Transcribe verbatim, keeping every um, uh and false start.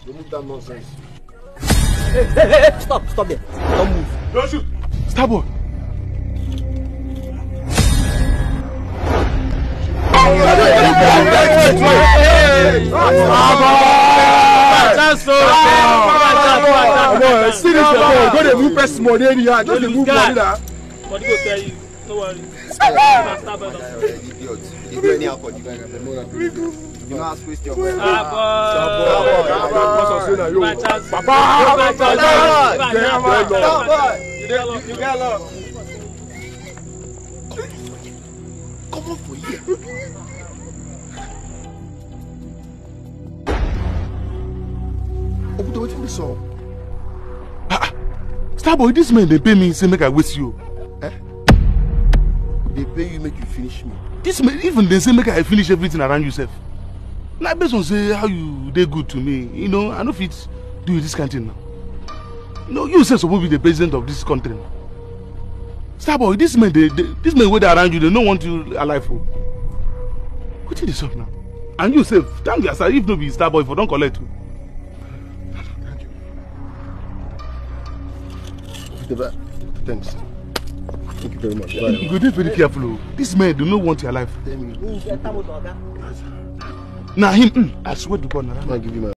Remove that nonsense. Hey, hey, hey, stop, stop there. Don't move. Don't shoot. Starboy. See this boy, go to move press money anyhow. Just move money now. Money go tell you. No worry. Idiot. You do anyhow for the guy. You know how to waste your money. Papa. You get love. Come on for here. Open the way to the song. Starboy, this man they pay me say make I waste you. Eh? They pay you make you finish me. This man even they say make I finish everything around yourself. Like based on say how you they good to me, you know, I know if it's do you this kind of thing now. No, you say supposed to be the president of this country. Starboy, this man they, they this man way they around you, they don't want you alive for. What is this up now? And you say thank you, sir, if no be Starboy for don't collect you. Thanks. Thank you very much. You, you go be very careful. This man do not want your life. Tell me. Now him, mm, I swear to God, now. I'll give you my